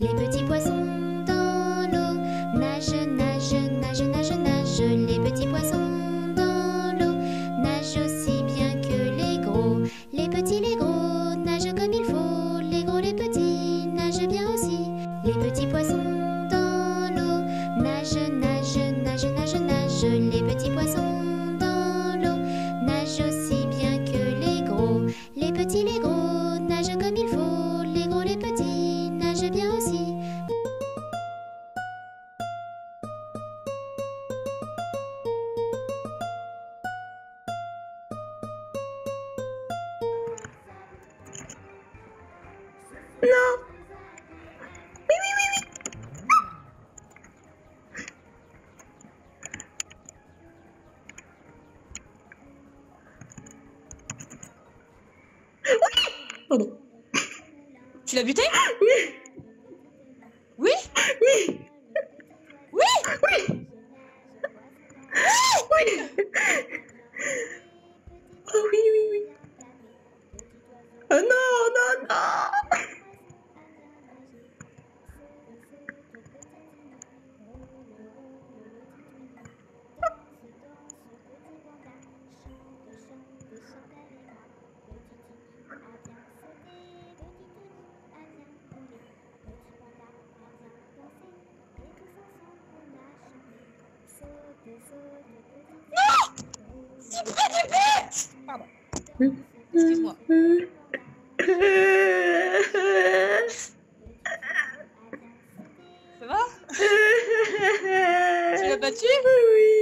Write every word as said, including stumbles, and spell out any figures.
Les petits poissons dans l'eau nagent, nagent, nagent, nagent, nagent. Les petits poissons dans l'eau nagent aussi bien que les gros. Les petits, les gros nagent comme il faut. Les gros, les petits nagent bien aussi. Les petits poissons dans l'eau nagent, nagent, nagent, nagent, nagent. Les petits poissons dans l'eau nagent aussi bien que les gros. Les petits, les gros nagent comme il faut. Les gros, les petits nagent bien aussi. Non. Oui, oui, oui, oui. Oui. Pardon. Tu l'as buté? Oui. Oui? Oui. Oui? Oui. Oui. Oh oui, oui, oui. Oh non, non, non. C'est près du but! Pardon. Excuse-moi. Ça va? Tu l'as battu? Oui.